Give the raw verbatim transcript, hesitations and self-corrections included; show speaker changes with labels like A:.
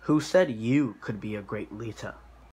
A: Who said you could be a great leader?